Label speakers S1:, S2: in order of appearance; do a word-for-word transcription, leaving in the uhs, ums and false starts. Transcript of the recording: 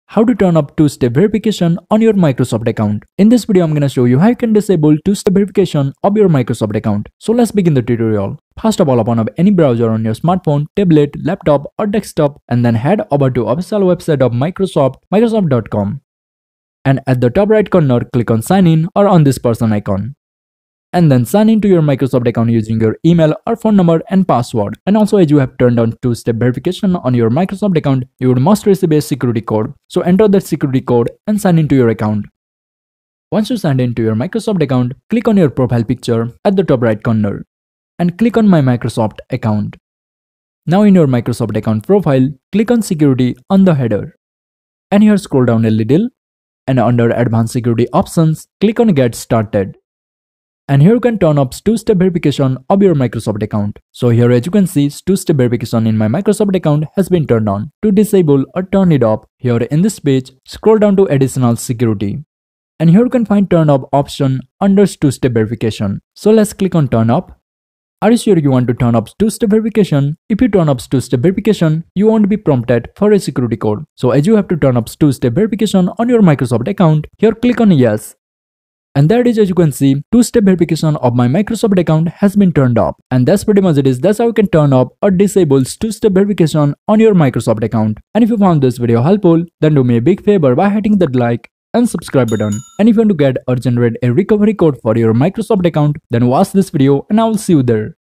S1: how to turn up two-step verification on your Microsoft account. In this video, I'm gonna show you how you can disable two-step verification of your Microsoft account. So let's begin the tutorial. First of all, open up any browser on your smartphone, tablet, laptop, or desktop, and then head over to official website of Microsoft, microsoft dot com. And at the top right corner, click on sign in or on this person icon. And then sign into your Microsoft account using your email or phone number and password. And also, as you have turned on two-step verification on your Microsoft account, you would must receive a security code. So enter that security code and sign into your account. Once you signed into your Microsoft account, click on your profile picture at the top right corner and click on My Microsoft Account. Now in your Microsoft account profile, click on Security on the header. And here scroll down a little and under Advanced Security Options, click on Get Started. And here you can turn up two-step verification of your Microsoft account. So here as you can see, two-step verification in my Microsoft account has been turned on. To disable or turn it off, here in this page, scroll down to Additional Security. And here you can find turn off option under two-step verification. So let's click on turn up. Are you sure you want to turn up two-step verification? If you turn up two-step verification, you won't be prompted for a security code. So as you have to turn up two-step verification on your Microsoft account, here click on yes. And that is, as you can see, two-step verification of my Microsoft account has been turned off. And that's pretty much it is. That's how you can turn off or disable two-step verification on your Microsoft account. And if you found this video helpful, then do me a big favor by hitting that like and subscribe button. And if you want to get or generate a recovery code for your Microsoft account, then watch this video and I will see you there.